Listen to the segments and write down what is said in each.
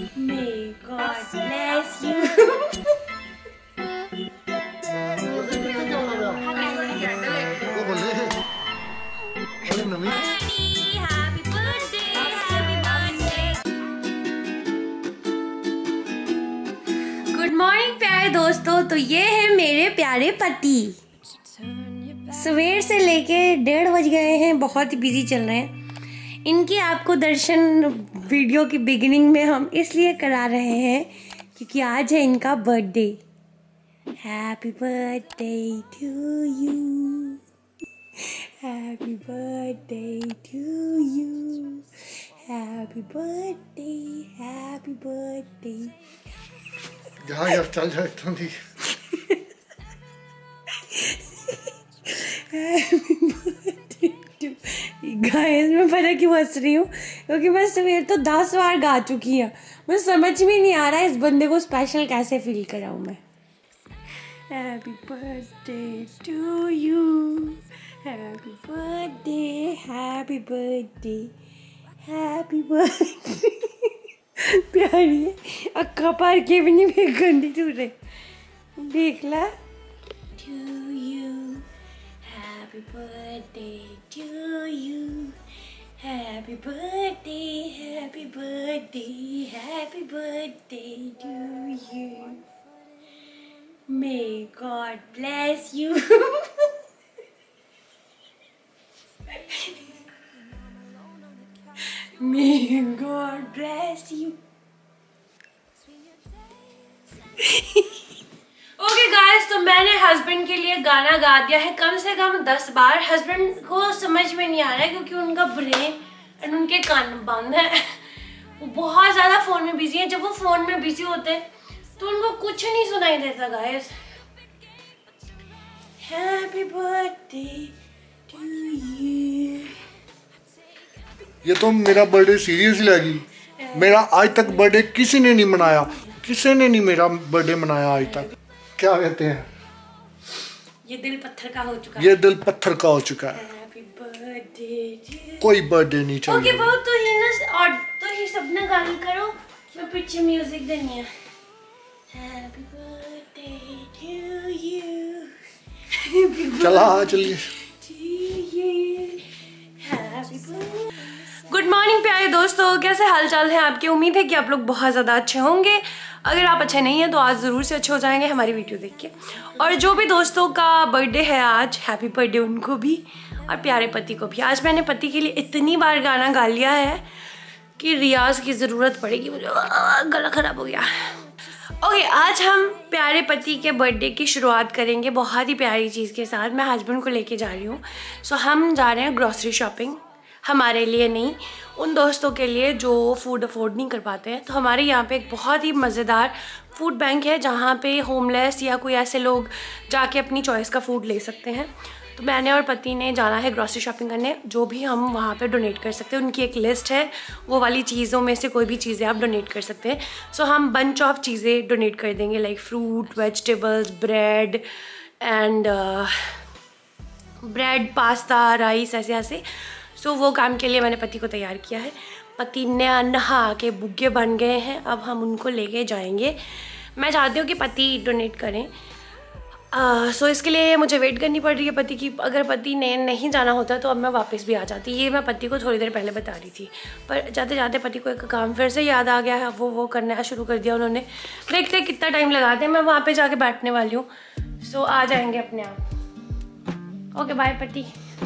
May God bless you. Happy birthday, happy birthday. Good morning प्यारे दोस्तों। तो ये है मेरे प्यारे पति। सवेर से लेके 1:30 बज गए हैं, बहुत ही बिजी चल रहे हैं। इनकी आपको दर्शन वीडियो की बिगिनिंग में हम इसलिए करा रहे हैं क्योंकि आज है इनका birthday. Happy birthday to you, happy birthday to you, happy birthday, happy birthday. यार चल जाए तो नहीं। गाइस मैं पता क्यों हंस रही हूँ, क्योंकि मैं सवेर तो 10 बार गा चुकी हूँ। मुझे समझ में नहीं आ रहा है इस बंदे को स्पेशल कैसे फील कराऊँ मैं। Happy birthday to you, happy birthday, happy birthday, happy birthday. प्यारी है, अक्का पार के भी नहीं मैं गंदी दूर है। देख ला। To you, happy birthday to you, happy birthday, happy birthday, happy birthday to you. May God bless you. May God bless you. Okay guys, तो मैंने हस्बैंड के लिए गाना गा दिया है कम से कम 10 बार। हस्बैंड को समझ में नहीं आ रहा है क्योंकि उनका ब्रेन एंड उनके कान बंद है। वो बहुत ज़्यादा फ़ोन में बिजी है। जब वो फ़ोन में बिजी होते हैं तो उनको कुछ नहीं सुनाई देता guys. Happy birthday to you. ये तो मेरा बर्थडे सीरियसली लगी। मेरा आज तक बर्थडे किसी ने नहीं मनाया, किसी ने नहीं मेरा बर्थडे मनाया आज तक। क्या कहते हैं, ये दिल पत्थर का हो चुका है। ये दिल पत्थर का हो चुका है। Happy birthday. कोई बर्थडे नहीं चाहिए। ओके बहुत तो ही ना, और तो ही सब ना गाली करो, मैं पीछे म्यूजिक देनी है। हैप्पी बर्थडे टू यू, चला चलिए। गुड मॉर्निंग प्यारे दोस्तों, कैसे हालचाल है आपके। उम्मीद है कि आप लोग बहुत ज़्यादा अच्छे होंगे। अगर आप अच्छे नहीं हैं तो आज ज़रूर से अच्छे हो जाएंगे हमारी वीडियो देख के। और जो भी दोस्तों का बर्थडे है आज, हैप्पी बर्थडे उनको भी और प्यारे पति को भी। आज मैंने पति के लिए इतनी बार गाना गा लिया है कि रियाज की ज़रूरत पड़ेगी मुझे, गला ख़राब हो गया। ओके, आज हम प्यारे पति के बर्थडे की शुरुआत करेंगे बहुत ही प्यारी चीज़ के साथ। मैं हस्बैंड को लेके जा रही हूँ। सो हम जा रहे हैं ग्रॉसरी शॉपिंग, हमारे लिए नहीं, उन दोस्तों के लिए जो फूड अफोर्ड नहीं कर पाते हैं। तो हमारे यहाँ पे एक बहुत ही मज़ेदार फूड बैंक है जहाँ पे होमलेस या कोई ऐसे लोग जाके अपनी चॉइस का फूड ले सकते हैं। तो मैंने और पति ने जाना है ग्रॉसरी शॉपिंग करने। जो भी हम वहाँ पे डोनेट कर सकते हैं, उनकी एक लिस्ट है, वो वाली चीज़ों में से कोई भी चीज़ें आप डोनेट कर सकते हैं। सो हम बंच ऑफ चीज़ें डोनेट कर देंगे, like fruit, vegetables, bread and bread, pasta, rice, ऐसे ऐसे। सो वो काम के लिए मैंने पति को तैयार किया है। पति ने नहा के बुग्गे बन गए हैं, अब हम उनको लेके जाएंगे। मैं चाहती हूँ कि पति डोनेट करें। सो इसके लिए मुझे वेट करनी पड़ रही है पति की। अगर पति ने नहीं जाना होता तो अब मैं वापस भी आ जाती। ये मैं पति को थोड़ी देर पहले बता रही थी, पर जाते जाते पति को एक काम फिर से याद आ गया है। वो करना शुरू कर दिया उन्होंने। देखते हैं कितना टाइम लगाते हैं। मैं वहाँ पे जाके बैठने वाली हूँ। सो आ जाएंगे अपने आप। ओके बाय पति।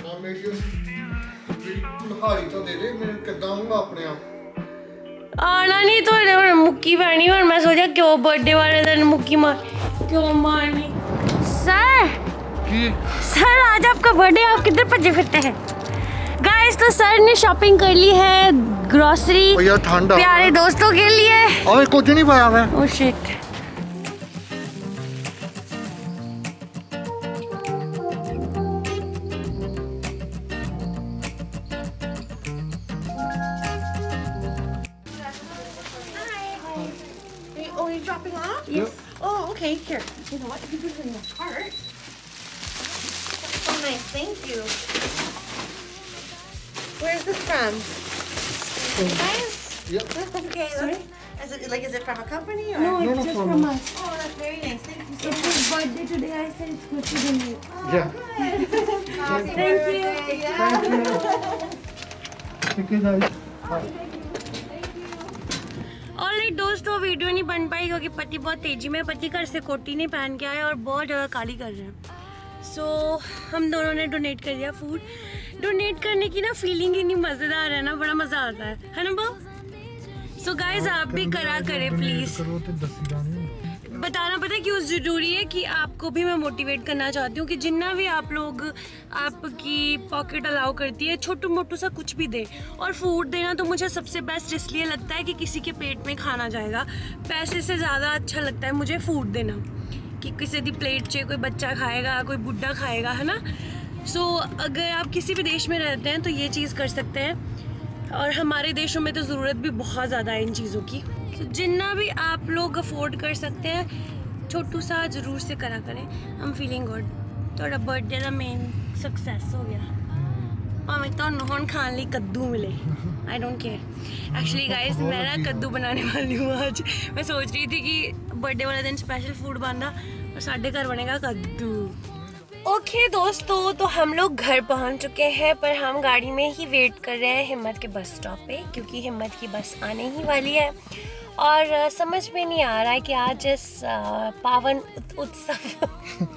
तो दे दे, मैं कितना आऊंगा अपने आप। आना नहीं तो मुक्की मारनी। और मैं सोचा क्यों बर्थडे वाले दिन मुक्की क्यों मारनी। सर आज आपका बर्थडे, आप किधर भजे फिरते हैं। गाइस तो सर ने शॉपिंग कर ली है ग्रोसरी प्यारे दोस्तों के लिए। और कुछ नहीं पाया मैं। Oh shit. Oh, you're dropping off? Yes. Oh, okay. Here. You know what? If you put it in your cart. That's so nice. Thank you. Where's this from? You guys? Yep. Okay. Sorry? Is is it from a company or? No, it's just from us. Oh, that's very nice. Thank you so It's his birthday today. I said it's good to donate. Yeah. much. Thank you. Thank you guys. Alright दोस्तों, video नहीं बन पाई क्योंकि पति बहुत तेजी में, पति घर से कोटी नहीं पहन के आए और बहुत ज़्यादा काली कर रहे हैं। सो हम दोनों ने डोनेट कर दिया फूड। डोनेट करने की ना फीलिंग इतनी मज़ेदार है ना, बड़ा मज़ा आता है ना बो? सो गाइज आप भी करा करें प्लीज़। बताना पता है क्यों ज़रूरी है कि आपको भी मैं मोटिवेट करना चाहती हूँ कि जितना भी आप लोग, आपकी पॉकेट अलाउ करती है, छोटू मोटू सा कुछ भी दे। और फूड देना तो मुझे सबसे बेस्ट इसलिए लगता है कि किसी के पेट में खाना जाएगा। पैसे से ज़्यादा अच्छा लगता है मुझे फूड देना, कि किसी की प्लेट से कोई बच्चा खाएगा, कोई बुढ़ा खाएगा, है ना। सो अगर आप किसी भी देश में रहते हैं तो ये चीज़ कर सकते हैं, और हमारे देशों में तो ज़रूरत भी बहुत ज़्यादा है इन चीज़ों की। तो जितना भी आप लोग अफोर्ड कर सकते हैं, छोटू सा ज़रूर से करा करें। I am feeling good. थोड़ा बर्थडे का मेन सक्सेस हो गया। भावें तुहानू हुण खाने लिए कद्दू मिले, I don't care. Actually guys मैं ना कद्दू बनाने वाली हूँ आज। मैं सोच रही थी कि बर्थडे वाले दिन स्पेशल फूड बनता और साढ़े घर बनेगा कद्दू। ओके दोस्तों, तो हम लोग घर पहुंच चुके हैं, पर हम गाड़ी में ही वेट कर रहे हैं हिम्मत के बस स्टॉप पे, क्योंकि हिम्मत की बस आने ही वाली है। और समझ में नहीं आ रहा है कि आज इस पावन उत्सव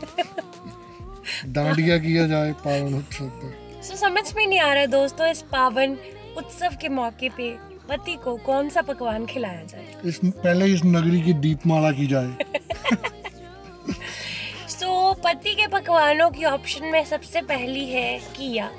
डांडिया किया जाए पावन उत्सव पर। सो समझ में नहीं आ रहा है दोस्तों, इस पावन उत्सव के मौके पे पति को कौन सा पकवान खिलाया जाए। पहले इस नगरी की दीपमाला की जाए। सो पति के पकवानों की ऑप्शन में सबसे पहली है किया,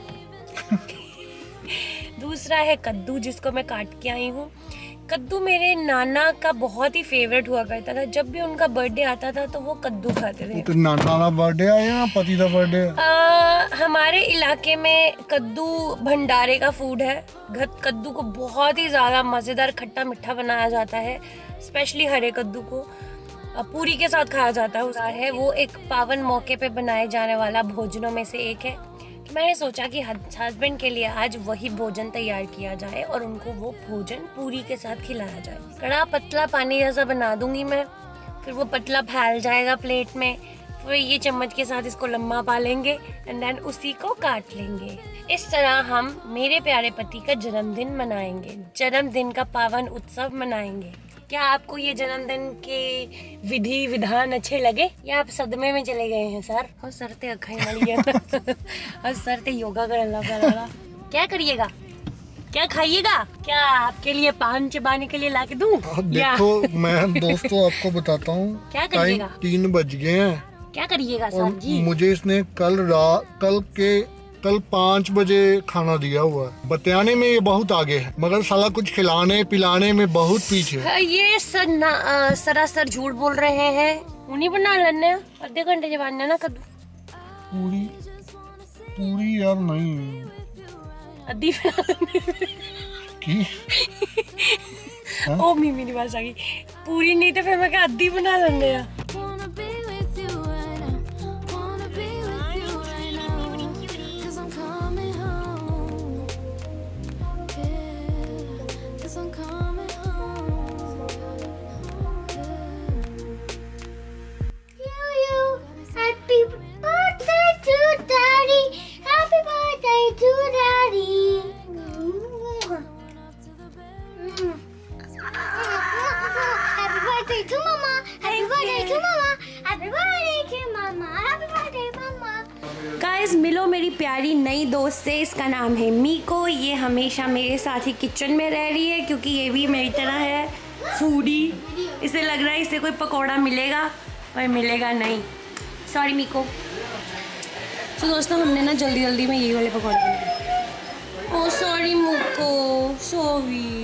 दूसरा है कद्दू जिसको मैं काट के आई हूँ। कद्दू मेरे नाना का बहुत ही फेवरेट हुआ करता था। जब भी उनका बर्थडे आता था तो वो कद्दू खाते थे। तो नाना का बर्थडे है या पति का बर्थडे है? हमारे इलाके में कद्दू भंडारे का फूड है। कद्दू को बहुत ही ज़्यादा मज़ेदार खट्टा मीठा बनाया जाता है, स्पेशली हरे कद्दू को पूरी के साथ खाया जाता है। वो एक पावन मौके पे बनाए जाने वाला भोजनों में से एक है। तो मैंने सोचा कि हस्बैंड के लिए आज वही भोजन तैयार किया जाए और उनको वो भोजन पूरी के साथ खिलाया जाए। कड़ा पतला पानी जैसा बना दूंगी मैं, फिर वो पतला फैल जाएगा प्लेट में, फिर ये चम्मच के साथ इसको लम्बा पा लेंगे एंड देन उसी को काट लेंगे। इस तरह हम मेरे प्यारे पति का जन्मदिन मनाएंगे, जन्मदिन का पावन उत्सव मनाएंगे। क्या आपको ये जन्मदिन के विधि विधान अच्छे लगे या आप सदमे में चले गए हैं सर? और सर ते अखाई वाली है और सर ते योगा करने लगा। क्या करिएगा, क्या खाइएगा? क्या आपके लिए पान चबाने के लिए लाके दूं? देखो मैं दोस्तों आपको बताता हूँ, क्या करिएगा? 3 बज गए हैं। क्या करिएगा सर जी? मुझे इसने कल 5 बजे खाना दिया हुआ है। बतियाने में ये बहुत आगे है, मगर साला कुछ खिलाने पिलाने में बहुत पीछे है। ये सरासर झूठ बोल रहे हैं। उन्हीं बना लेने आधे घंटे जबाने ना कद्दू। पूरी यार नहीं अद्धी की ओ मी मेरी बात आ गई। पूरी नहीं तो फिर मैं क्या अद्धी बना लेने आ। गाइस मिलो मेरी प्यारी नई दोस्त से, इसका नाम है मीको। ये हमेशा मेरे साथ ही किचन में रह रही है क्योंकि ये भी मेरी तरह है फूडी। इसे लग रहा है इसे कोई पकौड़ा मिलेगा पर मिलेगा नहीं। Sorry Miko. तो दोस्तों हमने ना जल्दी जल्दी में ये वाले पकौड़े बनाए। Oh sorry Miko, sorry.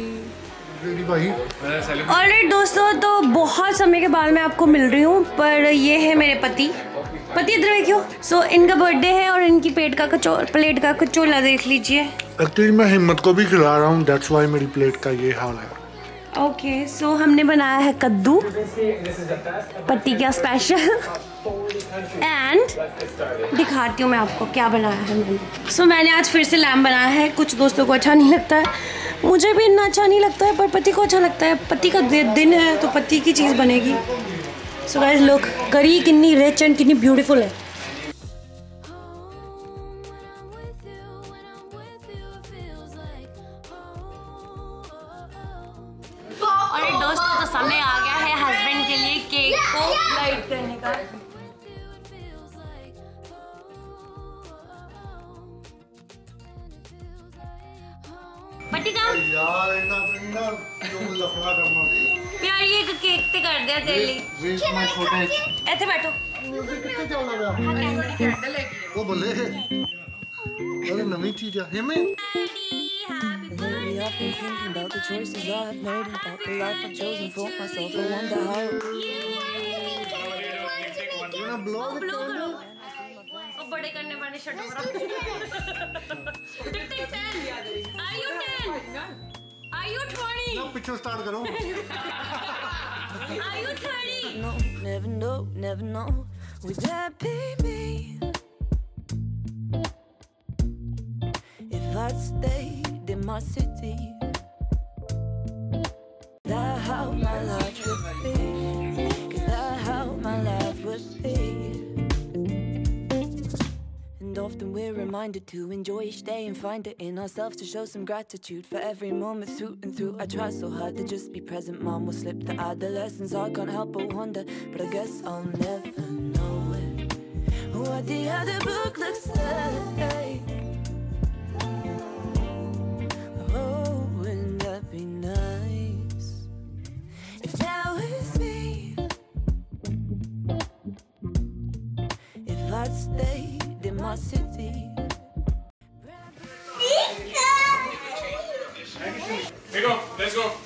Alright दोस्तों, तो बहुत समय के बाद मैं आपको मिल रही हूँ, पर ये है मेरे पति इधर है क्यों। सो इनका बर्थडे है और इनकी प्लेट का कचौला देख लीजिए। एक्चुअली मैं हिम्मत को भी खिला रहा हूँ, दैट्स व्हाई मेरी प्लेट का ये हाल है। ओके सो हमने बनाया है कद्दू, पति का स्पेशल, एंड दिखाती हूँ मैं आपको क्या बनाया है मैंने। सो मैंने आज फिर से लैम्ब बनाया है। कुछ दोस्तों को अच्छा नहीं लगता है मुझे भी इतना अच्छा नहीं लगता है, पर पति को अच्छा लगता है। पति का दिन है तो पति की चीज़ बनेगी। सो गाइस लुक, करी कितनी रिच एंड कितनी ब्यूटीफुल है। और एक दोस्तों तो समय आ गया है हस्बैंड के लिए केक को लाइट करने का। प्यार ये केक ते कर दिया तेरे लिए। ऐसे बैठो। वो बोले अरे नवी चीज है हमें। I've been thinking about the choices I've made and about the life I've chosen for myself. I wonder how. अब बड़े करने वाले शर्ट Are you 20? ना पिक्चर स्टार्ट करो। Are you 20? No, never know. Would that be me? If I'd stayed in my city, that how my life would be. 'Cause that how my life would be. And often we're reminded to enjoy each day and find it in ourselves to show some gratitude for every moment through and through. I try so hard to just be present, mom will slip the adolescence. I can't help but wonder, but I guess I'll never know it. What the other book looks like. Oh, wouldn't that be nice if that was me? If I'd stayed in my city. Here you go. Let's go.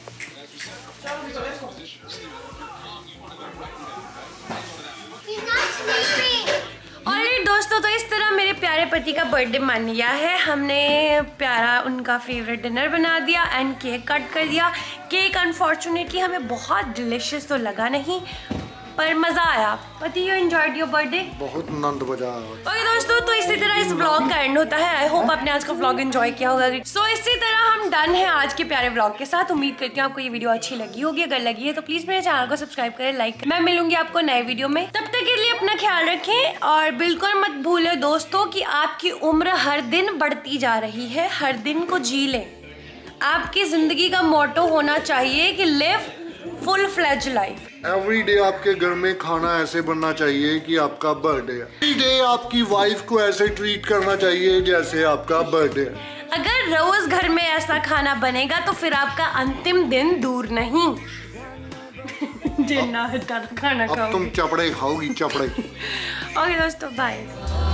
He's not sleeping. Alright दोस्तों, तो इस तरह मेरे प्यारे पति का birthday मान लिया है हमने। प्यारा उनका फेवरेट डिनर बना दिया एंड केक कट कर दिया। केक अनफॉर्चुनेटली हमें बहुत डिलिशियस तो लगा नहीं, पर मज़ा आया। पति यू एंजॉयड योर बर्थडे? बहुत आनंद बजा। ओके दोस्तों, तो इसी तरह इस व्लॉग का एंड होता है। आई होप आपने आज का व्लॉग एंजॉय किया होगा। सो इसी तरह हम डन हैं आज के प्यारे व्लॉग के साथ। उम्मीद करती हूँ आपको ये वीडियो अच्छी लगी होगी। अगर लगी है तो प्लीज़ मेरे चैनल को सब्सक्राइब करें, लाइक करें। मैं मिलूंगी आपको नए वीडियो में। तब तक के लिए अपना ख्याल रखें और बिल्कुल मत भूलें दोस्तों कि आपकी उम्र हर दिन बढ़ती जा रही है। हर दिन को जी लें। आपकी ज़िंदगी का मोटो होना चाहिए कि live full fledge life. Every day आपके घर में खाना ऐसे बनना चाहिए कि आपका बर्थडे है। एवरी डे आपकी वाइफ को ऐसे ट्रीट करना चाहिए जैसे आपका बर्थडे है। अगर रोज घर में ऐसा खाना बनेगा तो फिर आपका अंतिम दिन दूर नहीं। जिन्ना हटा खाना खाओ। अब तुम चपड़े खाओगी, चपड़े। ओके दोस्तों, बाय।